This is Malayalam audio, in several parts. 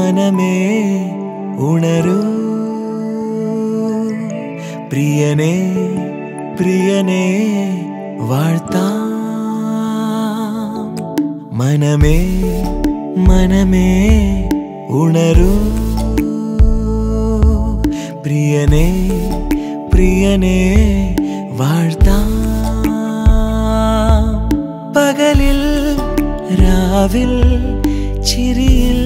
മനമേ ഉണരൂ, പ്രിയനേ പ്രിയനേ വാഴ്ത്താം. മനമേ മനമേ ഉണരൂ, പ്രിയനേ പ്രിയനേ വാഴ്ത്താം. പകലിൽ രാവിൽ ചിരിയിൽ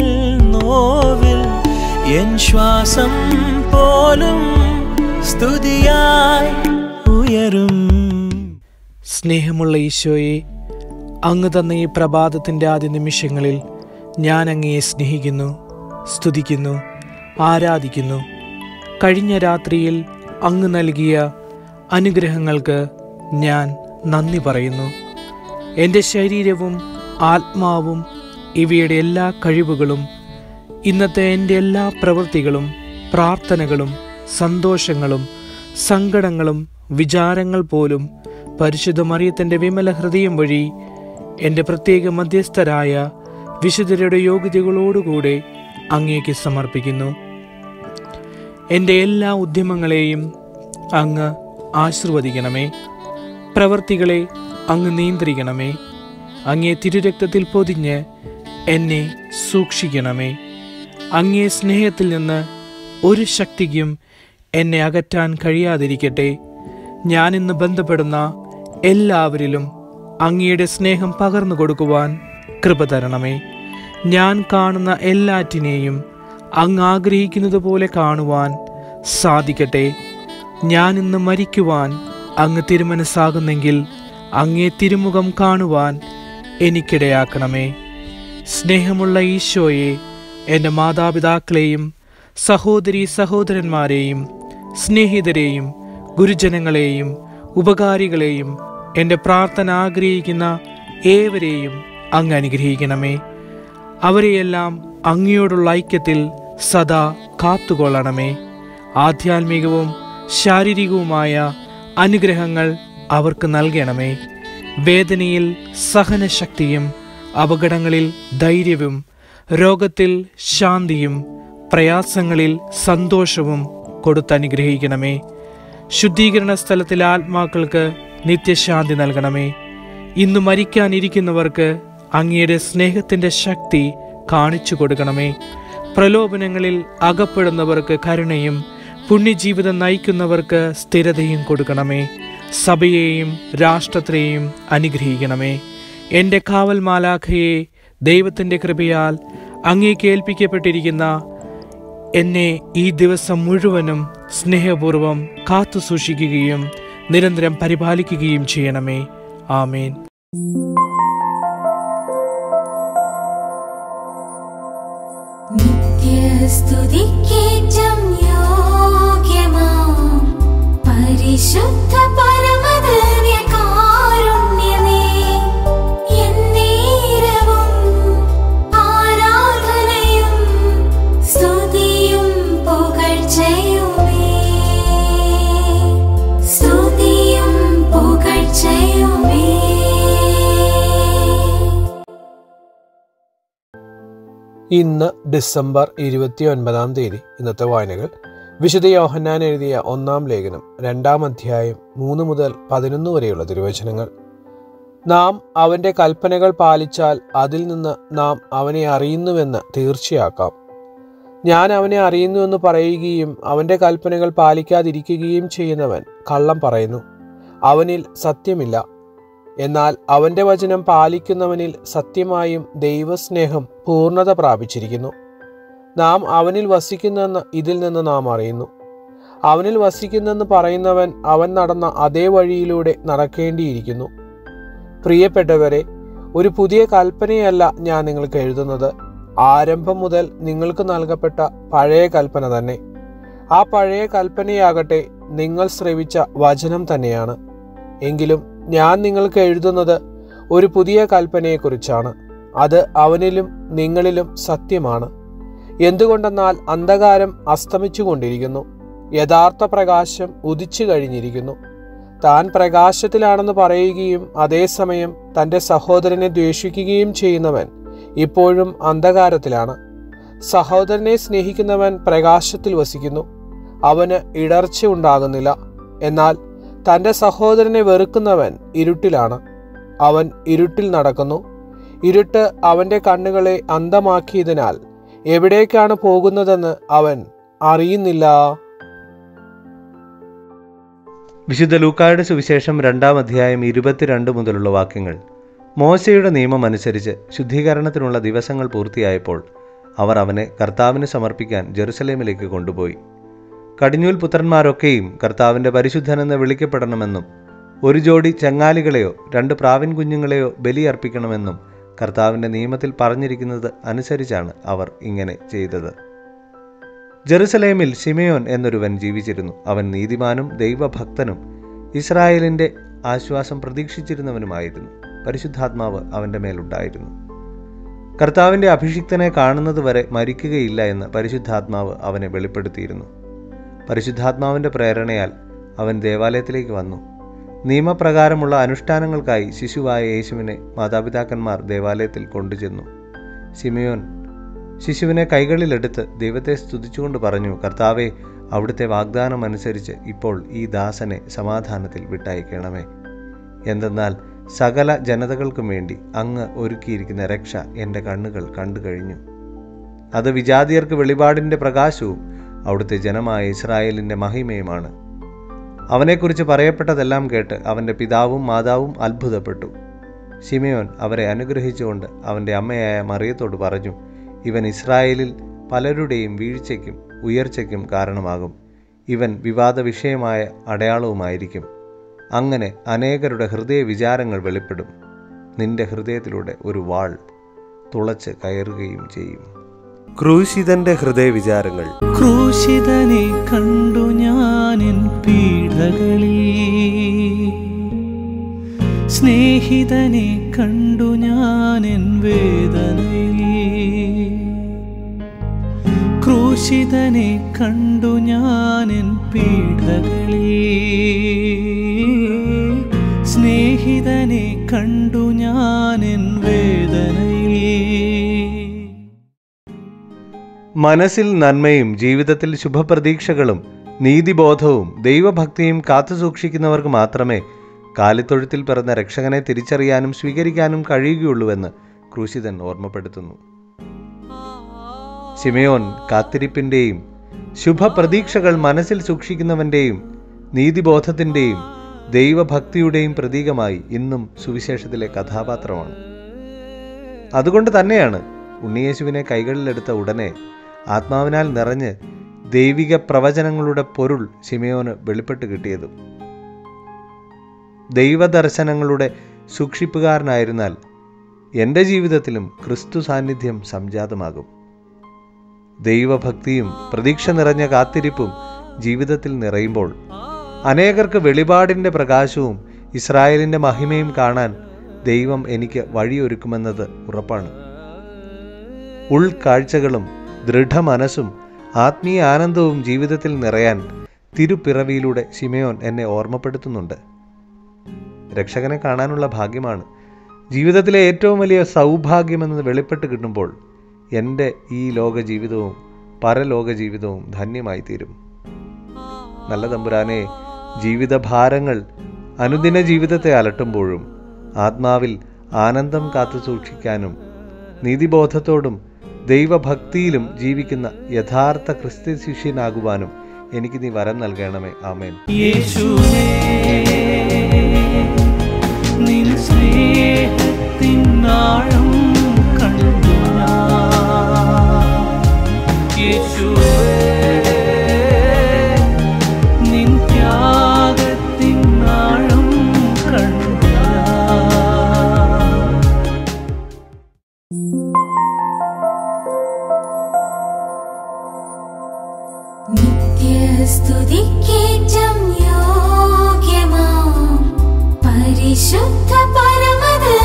നോവിൽ എൻ ശ്വാസം പോലും സ്തുതിയായി ഉയരും. സ്നേഹമുള്ള ഈശോയെ, അങ്ങ് തന്ന ഈ പ്രഭാതത്തിൻ്റെ ആദ്യ നിമിഷങ്ങളിൽ ഞാൻ അങ്ങയെ സ്നേഹിക്കുന്നു, സ്തുതിക്കുന്നു, ആരാധിക്കുന്നു. കഴിഞ്ഞ രാത്രിയിൽ അങ്ങ് നൽകിയ അനുഗ്രഹങ്ങൾക്ക് ഞാൻ നന്ദി പറയുന്നു. എൻ്റെ ശരീരവും ആത്മാവും ഇവയുടെ എല്ലാ കഴിവുകളും ഇന്നത്തെ എൻ്റെ എല്ലാ പ്രവൃത്തികളും പ്രാർത്ഥനകളും സന്തോഷങ്ങളും സങ്കടങ്ങളും വിചാരങ്ങൾ പോലും പരിശുദ്ധ മറിയത്തിൻ്റെ വിമല ഹൃദയം വഴി എൻ്റെ പ്രത്യേക മധ്യസ്ഥരായ വിശുദ്ധരുടെ യോഗ്യതകളോടുകൂടെ അങ്ങേക്ക് സമർപ്പിക്കുന്നു. എൻ്റെ എല്ലാ ഉദ്യമങ്ങളെയും അങ്ങ് ആശീർവദിക്കണമേ. പ്രവൃത്തികളെ അങ്ങ് നിയന്ത്രിക്കണമേ. അങ്ങേ തിരുരക്തത്തിൽ പൊതിഞ്ഞ് എന്നെ സൂക്ഷിക്കണമേ. അങ്ങേ സ്നേഹത്തിൽ നിന്ന് ഒരു ശക്തിക്കും എന്നെ അകറ്റാൻ കഴിയാതിരിക്കട്ടെ. ഞാനിന്ന് ബന്ധപ്പെടുന്ന എല്ലാവരിലും അങ്ങയുടെ സ്നേഹം പകർന്നു കൊടുക്കുവാൻ കൃപ തരണമേ. ഞാൻ കാണുന്ന എല്ലാറ്റിനെയും അങ്ങ് ആഗ്രഹിക്കുന്നത് പോലെ കാണുവാൻ സാധിക്കട്ടെ. ഞാനിന്ന് മരിക്കുവാൻ അങ്ങ് തിരുമനസ്സാകുന്നെങ്കിൽ അങ്ങേ തിരുമുഖം കാണുവാൻ എനിക്കിടയാക്കണമേ. സ്നേഹമുള്ള ഈശോയെ, എൻ്റെ മാതാപിതാക്കളെയും സഹോദരീ സഹോദരന്മാരെയും സ്നേഹിതരെയും ഗുരുജനങ്ങളെയും ഉപകാരികളെയും എൻ്റെ പ്രാർത്ഥന ആഗ്രഹിക്കുന്ന ഏവരെയും അങ്ങ് അനുഗ്രഹിക്കണമേ. അവരെയെല്ലാം അങ്ങയോടുള്ള ഐക്യത്തിൽ സദാ കാത്തുകൊള്ളണമേ. ആധ്യാത്മികവും ശാരീരികവുമായ അനുഗ്രഹങ്ങൾ അവർക്ക് നൽകണമേ. വേദനയിൽ സഹനശക്തിയും അപകടങ്ങളിൽ ധൈര്യവും രോഗത്തിൽ ശാന്തിയും പ്രയാസങ്ങളിൽ സന്തോഷവും കൊടുത്തനുഗ്രഹിക്കണമേ. ശുദ്ധീകരണ സ്ഥലത്തിലെ ആത്മാക്കൾക്ക് നിത്യശാന്തി നൽകണമേ. ഇന്ന് മരിക്കാനിരിക്കുന്നവർക്ക് അങ്ങയുടെ സ്നേഹത്തിൻ്റെ ശക്തി കാണിച്ചു കൊടുക്കണമേ. പ്രലോഭനങ്ങളിൽ അകപ്പെടുന്നവർക്ക് കരുണയും പുണ്യജീവിതം നയിക്കുന്നവർക്ക് സ്ഥിരതയും കൊടുക്കണമേ. സഭയെയും രാഷ്ട്രത്തെയും അനുഗ്രഹിക്കണമേ. എൻ്റെ കാവൽ മാലാഖയെ ദൈവത്തിൻ്റെ കൃപയാൽ അങ്ങേക്ക് ഏൽപ്പിക്കപ്പെട്ടിരിക്കുന്ന എന്നെ ഈ ദിവസം മുഴുവനും സ്നേഹപൂർവം കാത്തു സൂക്ഷിക്കുകയും നിരന്തരം പരിപാലിക്കുകയും ചെയ്യണമേ. ആമേൻ. നിത്യസ്തുതിക്കേറ്റം യോഗ്യമാം പരിശുദ്ധ പരമദിവ്യകാരുണ്യമേ, എന്നേരവും ആരാധനയും സ്തുതിയും പുകഴ്ചയുമേ, സ്തുതിയും പുകഴ്ചയുമേ. ഇന്ന് ഡിസംബർ 29 ഇന്നത്തെ വായനകൾ. വിശുദ്ധ യോഹന്നാൻ എഴുതിയ 1-ാം ലേഖനം 2-ാം അധ്യായം 3 മുതൽ 11 വരെയുള്ള തിരുവചനങ്ങൾ. നാം അവൻ്റെ കൽപ്പനകൾ പാലിച്ചാൽ അതിൽ നിന്ന് നാം അവനെ അറിയുന്നുവെന്ന് തീർച്ചയാക്കാം. ഞാൻ അവനെ അറിയുന്നുവെന്ന് പറയുകയും അവൻ്റെ കൽപ്പനകൾ പാലിക്കാതിരിക്കുകയും ചെയ്യുന്നവൻ കള്ളം പറയുന്നു, അവനിൽ സത്യമില്ല. എന്നാൽ അവൻ്റെ വചനം പാലിക്കുന്നവനിൽ സത്യമായും ദൈവസ്നേഹം പൂർണ്ണത പ്രാപിച്ചിരിക്കുന്നു. നാം അവനിൽ വസിക്കുന്നെന്ന് ഇതിൽ നിന്ന് നാം അറിയുന്നു. അവനിൽ വസിക്കുന്നെന്ന് പറയുന്നവൻ അവൻ നടന്ന അതേ വഴിയിലൂടെ നടക്കേണ്ടിയിരിക്കുന്നു. പ്രിയപ്പെട്ടവരെ, ഒരു പുതിയ കൽപ്പനയല്ല ഞാൻ നിങ്ങൾക്ക് എഴുതുന്നത്, ആരംഭം മുതൽ നിങ്ങൾക്ക് നൽകപ്പെട്ട പഴയ കൽപ്പന തന്നെ. ആ പഴയ കൽപ്പനയാകട്ടെ നിങ്ങൾ ശ്രവിച്ച വചനം തന്നെയാണ്. എങ്കിലും ഞാൻ നിങ്ങൾക്ക് എഴുതുന്നത് ഒരു പുതിയ കൽപ്പനയെക്കുറിച്ചാണ്. അത് അവനിലും നിങ്ങളിലും സത്യമാണ്. എന്തുകൊണ്ടെന്നാൽ അന്ധകാരം അസ്തമിച്ചുകൊണ്ടിരിക്കുന്നു, യഥാർത്ഥ പ്രകാശം ഉദിച്ചു കഴിഞ്ഞിരിക്കുന്നു. താൻ പ്രകാശത്തിലാണെന്ന് പറയുകയും അതേസമയം തൻ്റെ സഹോദരനെ ദ്വേഷിക്കുകയും ചെയ്യുന്നവൻ ഇപ്പോഴും അന്ധകാരത്തിലാണ്. സഹോദരനെ സ്നേഹിക്കുന്നവൻ പ്രകാശത്തിൽ വസിക്കുന്നു, അവന് ഇടർച്ച ഉണ്ടാകുന്നില്ല. എന്നാൽ തൻ്റെ സഹോദരനെ വെറുക്കുന്നവൻ ഇരുട്ടിലാണ്, അവൻ ഇരുട്ടിൽ നടക്കുന്നു. ഇരുട്ട് അവൻ്റെ കണ്ണുകളെ അന്ധമാക്കിയതിനാൽ എവിടേക്കാണ് പോകുന്നതെന്ന് അവൻ അറിയുന്നില്ല. വിശുദ്ധ ലൂക്കായുടെ സുവിശേഷം 2-ാം അധ്യായം 22 മുതലുള്ള വാക്യങ്ങൾ. മോശയുടെ നിയമം അനുസരിച്ച് ശുദ്ധീകരണത്തിനുള്ള ദിവസങ്ങൾ പൂർത്തിയായപ്പോൾ അവർ അവനെ കർത്താവിന് സമർപ്പിക്കാൻ ജെറുസലേമിലേക്ക് കൊണ്ടുപോയി. കടിഞ്ഞൂൽ പുത്രന്മാരൊക്കെയും കർത്താവിൻ്റെ പരിശുദ്ധനെന്ന് വിളിക്കപ്പെടണമെന്നും 1 ജോഡി ചങ്ങാലികളെയോ 2 പ്രാവിൻ കുഞ്ഞുങ്ങളെയോ ബലിയർപ്പിക്കണമെന്നും കർത്താവിൻ്റെ നിയമത്തിൽ പറഞ്ഞിരിക്കുന്നത് അനുസരിച്ചാണ് അവർ ഇങ്ങനെ ചെയ്തത്. ജെറുസലേമിൽ ശിമയോൻ എന്നൊരുവൻ ജീവിച്ചിരുന്നു. അവൻ നീതിമാനും ദൈവഭക്തനും ഇസ്രായേലിൻ്റെ ആശ്വാസം പ്രതീക്ഷിച്ചിരുന്നവനുമായിരുന്നു. പരിശുദ്ധാത്മാവ് അവൻ്റെ മേലുണ്ടായിരുന്നു. കർത്താവിൻ്റെ അഭിഷിക്തനെ കാണുന്നതുവരെ മരിക്കുകയില്ല എന്ന് പരിശുദ്ധാത്മാവ് അവനെ വെളിപ്പെടുത്തിയിരുന്നു. പരിശുദ്ധാത്മാവിൻ്റെ പ്രേരണയാൽ അവൻ ദേവാലയത്തിലേക്ക് വന്നു. നിയമപ്രകാരമുള്ള അനുഷ്ഠാനങ്ങൾക്കായി ശിശുവായ യേശുവിനെ മാതാപിതാക്കന്മാർ ദേവാലയത്തിൽ കൊണ്ടുചെന്നു. ശിമയോൻ ശിശുവിനെ കൈകളിലെടുത്ത് ദൈവത്തെ സ്തുതിച്ചുകൊണ്ട് പറഞ്ഞു, കർത്താവേ, അവിടുത്തെ വാഗ്ദാനം അനുസരിച്ച് ഇപ്പോൾ ഈ ദാസനെ സമാധാനത്തിൽ വിട്ടയക്കണമേ. എന്തെന്നാൽ സകല ജനതകൾക്കും വേണ്ടി അങ്ങ് ഒരുക്കിയിരിക്കുന്ന രക്ഷ എൻ്റെ കണ്ണുകൾ കണ്ടു കഴിഞ്ഞു. അത് വിജാതിയർക്ക് വെളിപാടിൻ്റെ പ്രകാശവും അവിടുത്തെ ജനമായ ഇസ്രായേലിൻ്റെ മഹിമയുമാണ്. അവനെക്കുറിച്ച് പറയപ്പെട്ടതെല്ലാം കേട്ട് അവൻ്റെ പിതാവും മാതാവും അത്ഭുതപ്പെട്ടു. ശിമയോൻ അവരെ അനുഗ്രഹിച്ചുകൊണ്ട് അവൻ്റെ അമ്മയായ മറിയത്തോട് പറഞ്ഞു, ഇവൻ ഇസ്രായേലിൽ പലരുടെയും വീഴ്ചയ്ക്കും ഉയർച്ചയ്ക്കും കാരണമാകും. ഇവൻ വിവാദ വിഷയമായ അടയാളവുമായിരിക്കും. അങ്ങനെ അനേകരുടെ ഹൃദയ വിചാരങ്ങൾ വെളിപ്പെടും. നിന്റെ ഹൃദയത്തിലൂടെ ഒരു വാൾ തുളച്ച് കയറുകയും ചെയ്യും. ക്രൂശിതന്റെ ഹൃദയവിചാരങ്ങൾ. ക്രൂശിതനെ കണ്ടു ഞാനെൻ പീഡകളിൽ, സ്നേഹിതനെ കണ്ടു ഞാനെൻ വേദനയിൽ. ക്രൂശിതനെ കണ്ടു ഞാനെൻ പീഡകളിൽ, സ്നേഹിതനെ കണ്ടു ഞാനെൻ വേദനയിൽ. മനസ്സിൽ നന്മയും ജീവിതത്തിൽ ശുഭപ്രതീക്ഷകളും നീതിബോധവും ദൈവഭക്തിയും കാത്തുസൂക്ഷിക്കുന്നവർക്ക് മാത്രമേ കാലിത്തൊഴുത്തിൽ പിറന്ന രക്ഷകനെ തിരിച്ചറിയാനും സ്വീകരിക്കാനും കഴിയുകയുള്ളൂവെന്ന് ക്രൂശിതൻ ഓർമ്മപ്പെടുത്തുന്നു. ശിമയോൻ കാത്തിരിപ്പിൻ്റെയും ശുഭപ്രതീക്ഷകൾ മനസ്സിൽ സൂക്ഷിക്കുന്നവൻ്റെയും നീതിബോധത്തിൻ്റെയും ദൈവഭക്തിയുടെയും പ്രതീകമായി ഇന്നും സുവിശേഷത്തിലെ കഥാപാത്രമാണ്. അതുകൊണ്ട് തന്നെയാണ് ഉണ്ണിയേശുവിനെ കൈകളിലെടുത്ത ഉടനെ ആത്മാവിനാൽ നിറഞ്ഞ് ദൈവിക പ്രവചനങ്ങളുടെ പൊരുൾ ശിമയോന് വെളിപ്പെട്ട് കിട്ടിയതും. ദൈവദർശനങ്ങളുടെ സൂക്ഷിപ്പുകാരനായിരുന്നാൽ എൻ്റെ ജീവിതത്തിലും ക്രിസ്തു സാന്നിധ്യം സംജാതമാകും. ദൈവഭക്തിയും പ്രതീക്ഷ നിറഞ്ഞ കാത്തിരിപ്പും ജീവിതത്തിൽ നിറയുമ്പോൾ അനേകർക്ക് വെളിപാടിൻ്റെ പ്രകാശവും ഇസ്രായേലിൻ്റെ മഹിമയും കാണാൻ ദൈവം എനിക്ക് വഴിയൊരുക്കുമെന്നത് ഉറപ്പാണ്. ഉൾക്കാഴ്ചകളും ദൃഢമനസ്സും ആത്മീയ ആനന്ദവും ജീവിതത്തിൽ നിറയാൻ തിരുപ്പിറവിയിലൂടെ ശിമയോൻ എന്നെ ഓർമ്മപ്പെടുത്തുന്നുണ്ട്. രക്ഷകനെ കാണാനുള്ള ഭാഗ്യമാണ് ജീവിതത്തിലെ ഏറ്റവും വലിയ സൗഭാഗ്യമെന്ന് വെളിപ്പെട്ട് കിട്ടുമ്പോൾ എൻ്റെ ഈ ലോക ജീവിതവും പരലോക ജീവിതവും ധന്യമായി തീരും. നല്ല തമ്പുരാനെ, ജീവിതഭാരങ്ങൾ അനുദിന ജീവിതത്തെ അലട്ടുമ്പോഴും ആത്മാവിൽ ആനന്ദം കാത്തു സൂക്ഷിക്കാനും നീതിബോധത്തോടും ദൈവഭക്തിയിലും ജീവിക്കുന്ന യഥാർത്ഥ ക്രിസ്ത്യ ശിഷ്യനാകുവാനും എനിക്ക് നീ വരം നൽകണമേ. ആമേൻ. യേശുവേ, നിൻ സ്നേഹത്തിൻ ആഴം കണ്ടു ഞാൻ. യേശുവേ, നിൻ ത്യാഗത്തിൻ ആഴം കണ്ടു ഞാൻ. നിത്യസ്തുതിക്കേറ്റം യോഗ്യമാം പരിശുദ്ധ പരമദൈവമേ,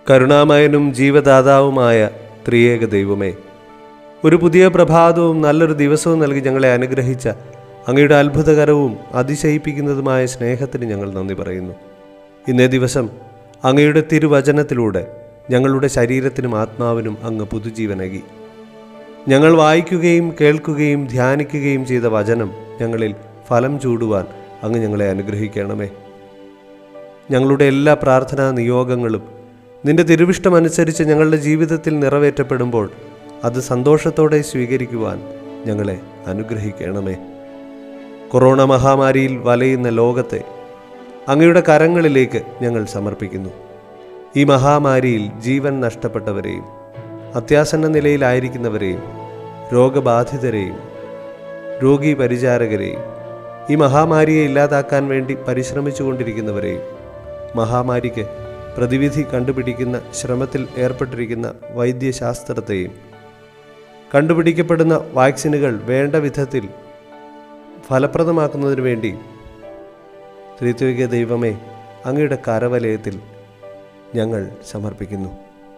കരുണാമയനും ജീവദാതാവുമായ ത്രിയേക ദൈവമേ, ഒരു പുതിയ പ്രഭാതവും നല്ലൊരു ദിവസവും നൽകി ഞങ്ങളെ അനുഗ്രഹിച്ച അങ്ങയുടെ അത്ഭുതകരവും അതിശയിപ്പിക്കുന്നതുമായ സ്നേഹത്തിന് ഞങ്ങൾ നന്ദി പറയുന്നു. ഇന്നേ ദിവസം അങ്ങയുടെ തിരുവചനത്തിലൂടെ ഞങ്ങളുടെ ശരീരത്തിനും ആത്മാവിനും അങ്ങ് പുതുജീവനകി. ഞങ്ങൾ വായിക്കുകയും കേൾക്കുകയും ധ്യാനിക്കുകയും ചെയ്ത വചനം ഞങ്ങളിൽ ഫലം ചൂടുവാൻ അങ്ങ് ഞങ്ങളെ അനുഗ്രഹിക്കണമേ. ഞങ്ങളുടെ എല്ലാ പ്രാർത്ഥനാ നിയോഗങ്ങളും നിന്റെ തിരുവിഷ്ടമനുസരിച്ച് ഞങ്ങളുടെ ജീവിതത്തിൽ നിറവേറ്റപ്പെടുമ്പോൾ അത് സന്തോഷത്തോടെ സ്വീകരിക്കുവാൻ ഞങ്ങളെ അനുഗ്രഹിക്കണമേ. കൊറോണ മഹാമാരിയിൽ വലയുന്ന ലോകത്തെ അങ്ങയുടെ കരങ്ങളിലേക്ക് ഞങ്ങൾ സമർപ്പിക്കുന്നു. ഈ മഹാമാരിയിൽ ജീവൻ നഷ്ടപ്പെട്ടവരെയും അത്യാസന്ന നിലയിലായിരിക്കുന്നവരെയും രോഗബാധിതരെയും രോഗീ പരിചാരകരെയും ഈ മഹാമാരിയെ ഇല്ലാതാക്കാൻ വേണ്ടി പരിശ്രമിച്ചു കൊണ്ടിരിക്കുന്നവരെയും മഹാമാരിക്ക് പ്രതിവിധി കണ്ടുപിടിക്കുന്ന ശ്രമത്തിൽ ഏർപ്പെട്ടിരിക്കുന്ന വൈദ്യശാസ്ത്രത്തെയും കണ്ടുപിടിക്കപ്പെടുന്ന വാക്സിനുകൾ വേണ്ട വിധത്തിൽ ഫലപ്രദമാക്കുന്നതിനു വേണ്ടി ത്രിത്വിക ദൈവമേ അങ്ങയുടെ കരവലയത്തിൽ ഞങ്ങൾ സമർപ്പിക്കുന്നു.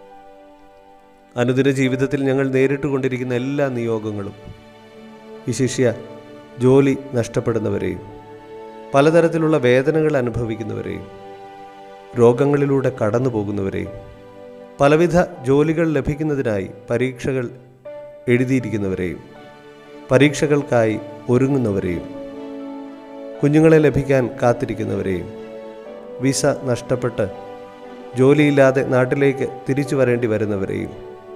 അനുദിന ജീവിതത്തിൽ ഞങ്ങൾ നേരിട്ടുകൊണ്ടിരിക്കുന്ന എല്ലാ നിയോഗങ്ങളും, വിശിഷ്യ ജോലി നഷ്ടപ്പെടുന്നവരെയും പലതരത്തിലുള്ള വേദനകൾ അനുഭവിക്കുന്നവരെയും രോഗങ്ങളിലൂടെ കടന്നു പോകുന്നവരെയും പലവിധ ജോലികൾ ലഭിക്കുന്നതിനായി പരീക്ഷകൾ എഴുതിയിരിക്കുന്നവരെയും പരീക്ഷകൾക്കായി ഒരുങ്ങുന്നവരെയും കുഞ്ഞുങ്ങളെ ലഭിക്കാൻ കാത്തിരിക്കുന്നവരെയും വിസ നഷ്ടപ്പെട്ട് ജോലിയില്ലാതെ നാട്ടിലേക്ക് തിരിച്ചു വരേണ്ടി വരുന്നവരെയും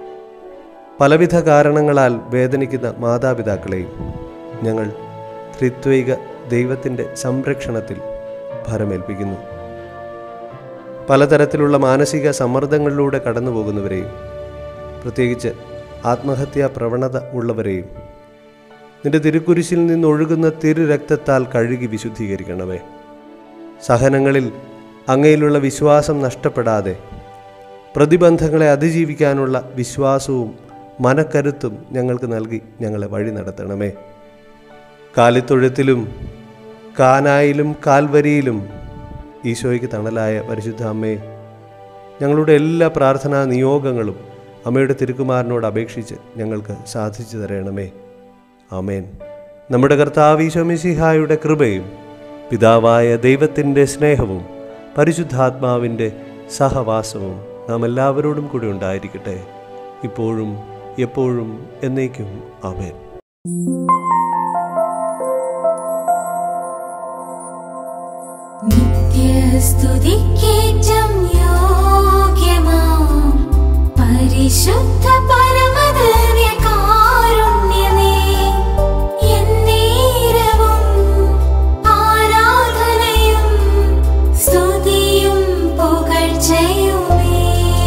പലവിധ കാരണങ്ങളാൽ വേദനിക്കുന്ന മാതാപിതാക്കളെയും ഞങ്ങൾ ത്രിത്വൈക ദൈവത്തിൻ്റെ സംരക്ഷണത്തിൽ ഭരമേൽപ്പിക്കുന്നു. പലതരത്തിലുള്ള മാനസിക സമ്മർദ്ദങ്ങളിലൂടെ കടന്നു പോകുന്നവരെയും പ്രത്യേകിച്ച് ആത്മഹത്യാ പ്രവണത ഉള്ളവരെയും നിന്റെ തിരുക്കുരിശിൽ നിന്നൊഴുകുന്ന തിരുരക്തത്താൽ കഴുകി വിശുദ്ധീകരിക്കണമേ. സഹനങ്ങളിൽ അങ്ങയിലുള്ള വിശ്വാസം നഷ്ടപ്പെടാതെ പ്രതിബന്ധങ്ങളെ അതിജീവിക്കാനുള്ള വിശ്വാസവും മനക്കരുത്തും ഞങ്ങൾക്ക് നൽകി ഞങ്ങളെ വഴി നടത്തണമേ. കാലിത്തൊഴുത്തിലും കാനായിലും കാൽവരിയിലും ഈശോയ്ക്ക് തണലായ പരിശുദ്ധ അമ്മേ, ഞങ്ങളുടെ എല്ലാ പ്രാർത്ഥനാ നിയോഗങ്ങളും അമ്മയുടെ തിരുക്കുമാരനോട് അപേക്ഷിച്ച് ഞങ്ങൾക്ക് സാധിച്ചു തരണമേ. ആമേൻ. നമ്മുടെ കർത്താവ് ഈശോ മിശിഹായുടെ കൃപയും പിതാവായ ദൈവത്തിൻ്റെ സ്നേഹവും പരിശുദ്ധാത്മാവിൻ്റെ സഹവാസവും നാം എല്ലാവരോടും കൂടി ഉണ്ടായിരിക്കട്ടെ, ഇപ്പോഴും എപ്പോഴും എന്നേക്കും. ആമേൻ. നിത്യസ്തുതിക്കേറ്റം യോഗ്യമാം പരിശുദ്ധ പരമദിവ്യകാരുണ്യമേ, എന്നേരവും ആരാധനയും സ്തുതിയും പുകഴ്ചയുമേ,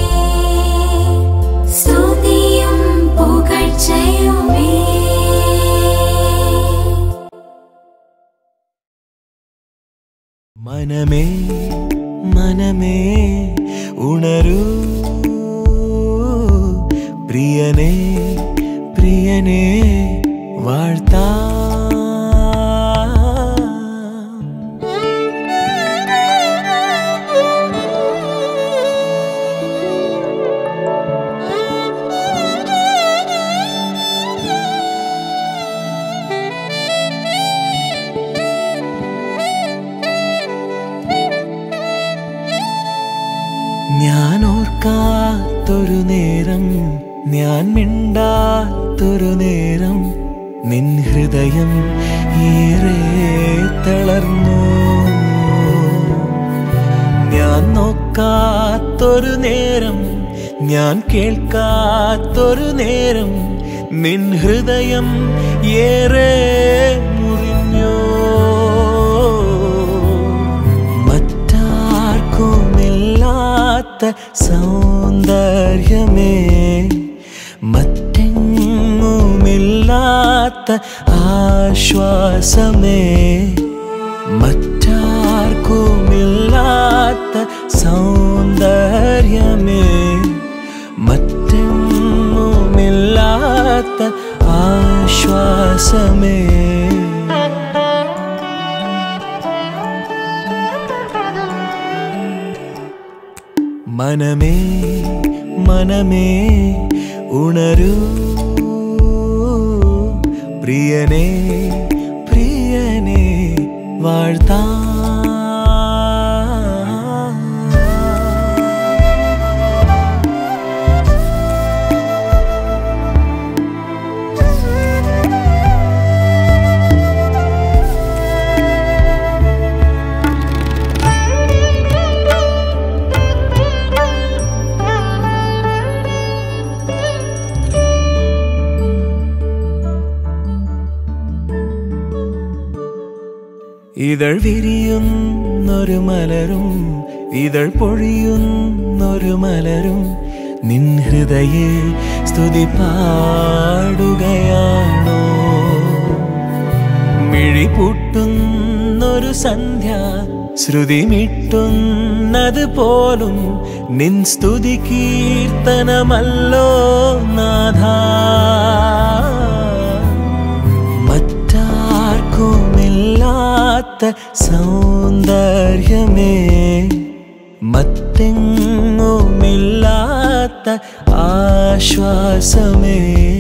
സ്തുതിയും പുകഴ്ചയുമേ. മനമേ മനമേ ഉണരൂ, പ്രിയനേ പ്രിയനേ വാഴ്ത്താം. ഞാൻ ഓർക്കാത്തൊരു നേരം, ഞാൻ മിണ്ടാത്തൊരു നേരം, നിൻ ഹൃദയം ഏറെ തളർന്നു. ഞാൻ നോക്കാത്തൊരു നേരം, ഞാൻ കേൾക്കാത്തൊരു നേരം, നിൻ ഹൃദയം ഏറെ മുറിഞ്ഞു. മറ്റാർക്കുമില്ലാത്ത സൗന്ദര്യമേ, മറ്റെങ്ങുമില്ലാത്ത ആശ്വാസമേ, മറ്റാർക്കുമില്ലാത്ത സൗന്ദര്യമേ, മറ്റെങ്ങുമില്ലാത്ത ആശ്വാസമേ. മനമേ മനമേ ഉണരൂ, പ്രിയനേ പ്രിയനേ വാഴ്ത്താം. ഇതൾ വിരിയുന്നൊരു മലരും ഇതൾ പൊഴിയുന്നൊരു മലരും നിൻ ഹൃദയ സ്തുതി പാടുകയാണോ? മിഴി പൂട്ടുന്നൊരു സന്ധ്യ ശ്രുതി മിട്ടുന്നത് പോലും നിൻ സ്തുതി കീർത്തനമല്ലോ നാഥ. മറ്റാർക്കുമില്ലാത്ത സൗന്ദര്യമേ, മറ്റെങ്ങുമില്ലാത്ത ആശ്വാസമേ,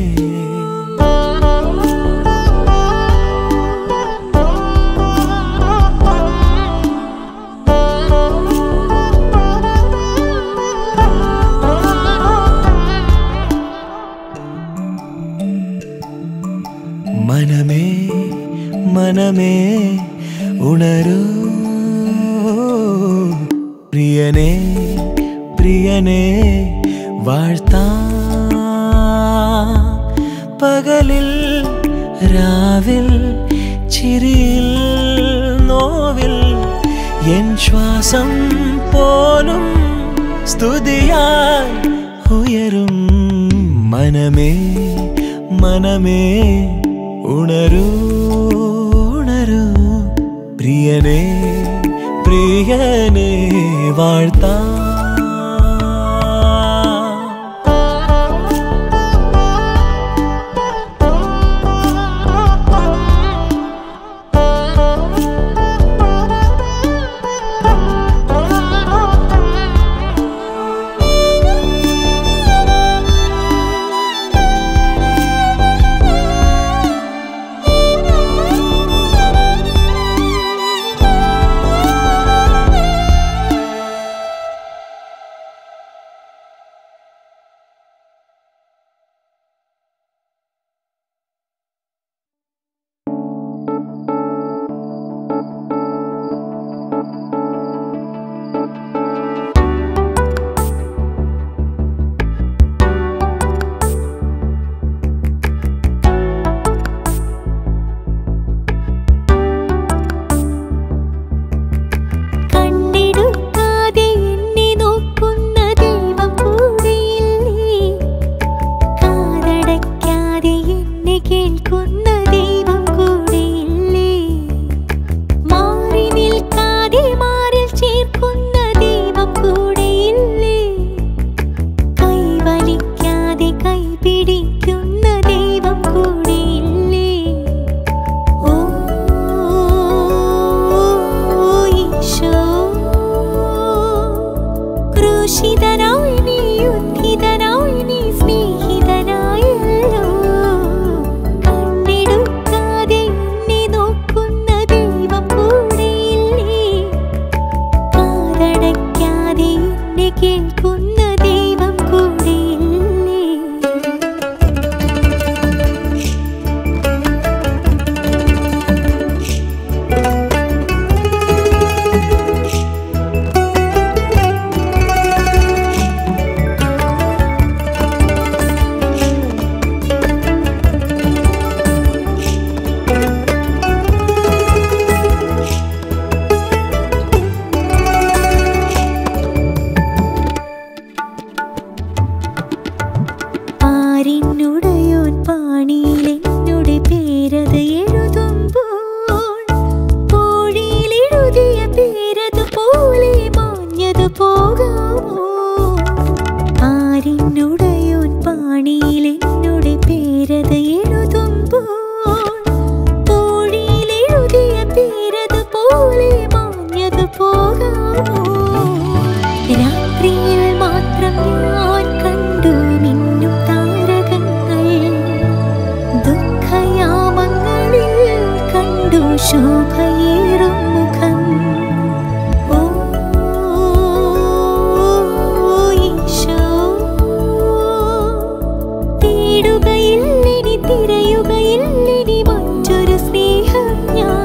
മനമേ മനമേ ഉണരൂ, പ്രിയനേ പ്രിയനേ വാഴ്ത്താം. പകലിൽ രാവിൽ ചിരിയിൽ നോവിൽ എൻ ശ്വാസം പോലും സ്തുതിയായി ഉയരും. മനമേ മനമേ ഉണരൂ ഉണരൂ, പ്രിയനേ പ്രിയനേ വാഴ്ത്താം. ശോഭയേറും മുഖം. ഓ ഈശോ, തേടുകയില്ലിനി തിരയുകയില്ലിനി മറ്റൊരു സ്നേഹം ഞാൻ.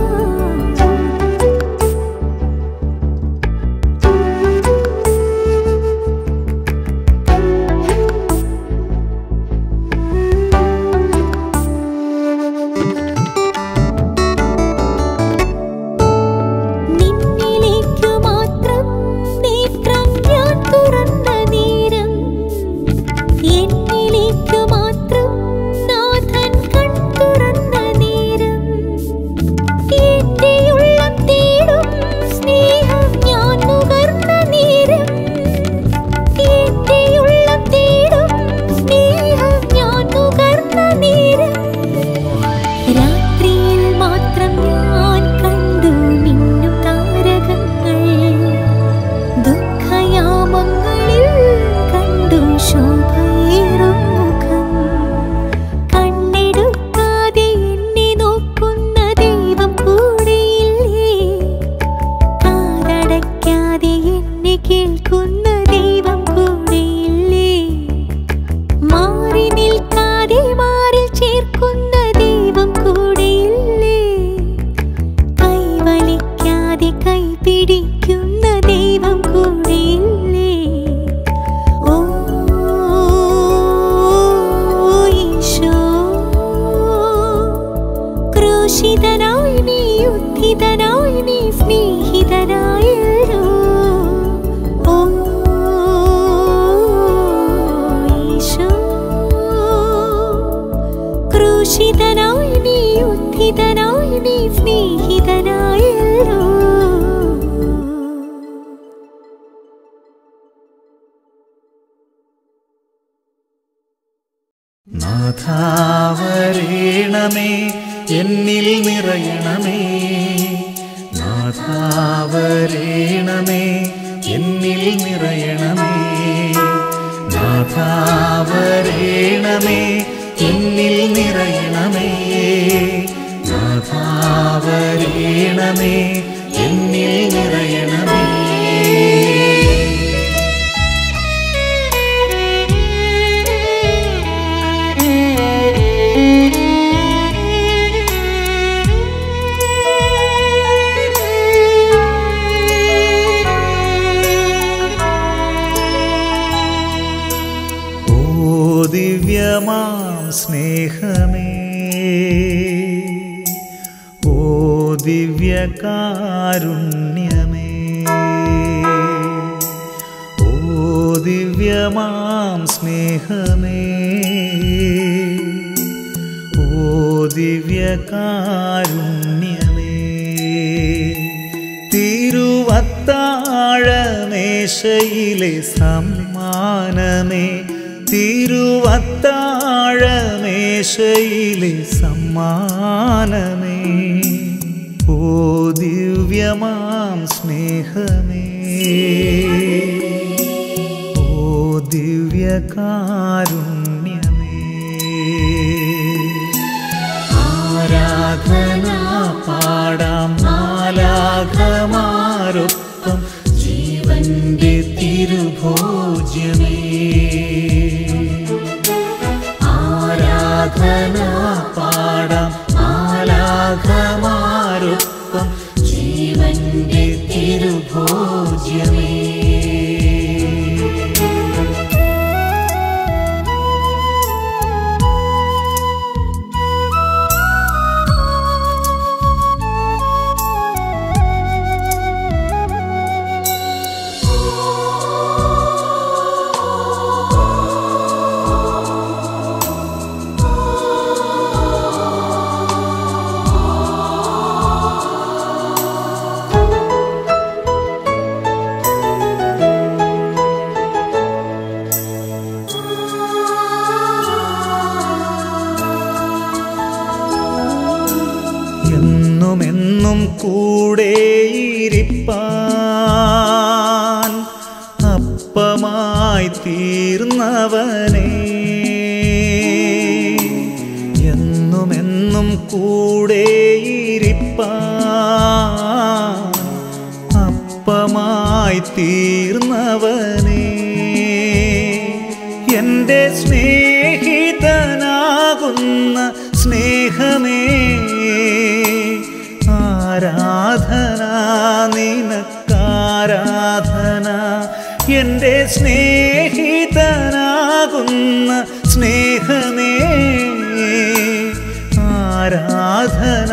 നാഥാവരേണമേ, എന്നിൽ നിറയണമേ. നാഥാവരേണമേ, എന്നിൽ നിറയണമേ. നാഥാവരേണമേ, എന്നിൽ നിറയണമേ. നാഥാവരേണമേ, എന്നിൽ നിറയണമേ. ദിവ്യമാം സ്നേഹമേ, ഓ ദിവ്യകാരുണ്യമേ, ഓ ദിവ്യമാം സ്നേഹമേ, ഓ ദിവ്യകാരുണ്യമേ, തിരുവത്താഴമേശയിലെ സമ്മാനമേ, തിരുവത്താഴമേശയിലെ സമ്മാനമേ, ഓ ദിവ്യമാം സ്നേഹമേ, ഓ ദിവ്യകാരുണ്യമേ. ആരാധന പാടാം മാലാഖമാരൊപ്പം ജീവന്റെ തിരുഭോജ്യമേ. ആരാധന പാടാം മാലാഖമാരൊപ്പം ജീവന്റെ തിരുഭോജ്യമേ. എന്നുമെന്നും കൂടെയിരിപ്പാൻ അപ്പമായി തീർന്നവനേ, എന്നുമെന്നും എന്നും കൂടെയിരിപ്പാൻ അപ്പമായി തീർന്നവനേ, എൻ്റെ സ്നേഹിതനാകുന്ന സ്നേഹമേ, ആരാധന നിനക്കാരാധന. എൻ്റെ സ്നേഹിതനാകുന്ന സ്നേഹമേ, ആരാധന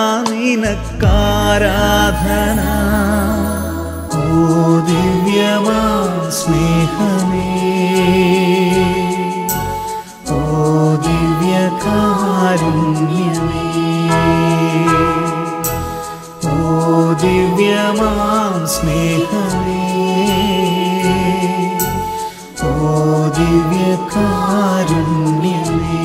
നിനക്കാരാധന. ഓ ദിവ്യമാം സ്നേഹമേ, ഓ ദിവ്യകാരുണ്യമേ, ഓ ദിവ്യമാം സ്നേഹമേ, ഓ ദിവ്യകാരുണ്യമേ.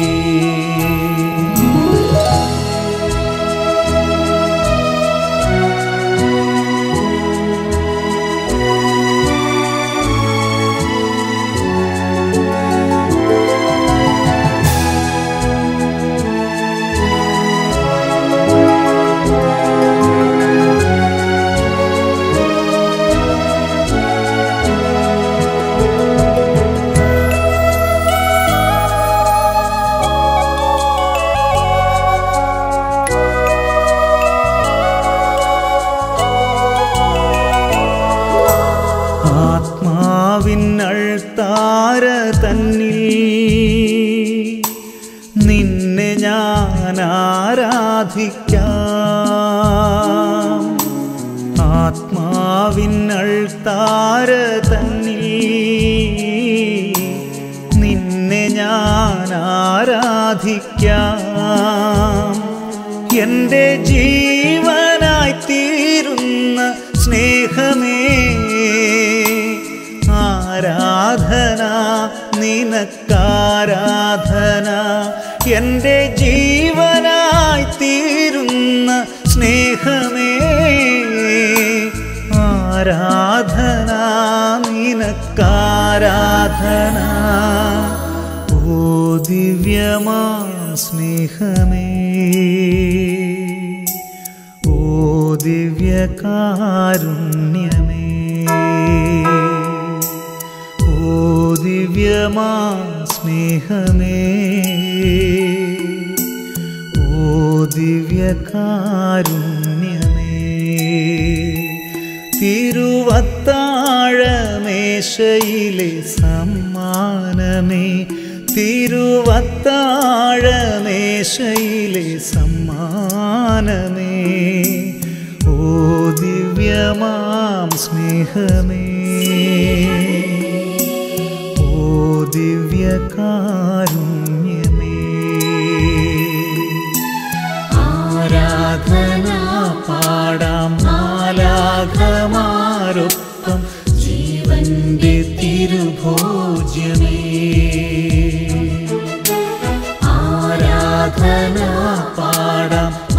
ആത്മാവിനൾത്താര തന്നിൽ നിന്നെ ഞാൻ ആരാധിക്കാം. ആത്മാവിനൾത്താര തന്നിൽ നിന്നെ ഞാൻ ആരാധിക്കാം. എൻ്റെ ജീവനായി തീരുന്ന സ്നേഹമേ, ആരാധന നിനക്കാരാധന. എൻ്റെ ജീവനായി തീരുന്ന സ്നേഹമേ, ആരാധന നിനക്കാരാധന. ഓ ദിവ്യമാം സ്നേഹമേ, ഓ ദിവ്യകാരുണ്യമേ, ഓ ദിവ്യമാം സ്നേഹമേ, ഓ ദിവ്യകാരുണ്യമേ. തിരുവത്താഴമേശയിലെ സമ്മാനമേ, തിരുവത്താഴമേശയിലെ സമ്മാനമേ, ഓ ദിവ്യമാം സ്നേഹമേ, ഓ ദിവ്യകാരുണ്യമേ. ആരാധന പാടാം മാലാഖമാരൊപ്പം ജീവന്റെ തിരുഭോജ്യമേ. ആരാധന പാടാം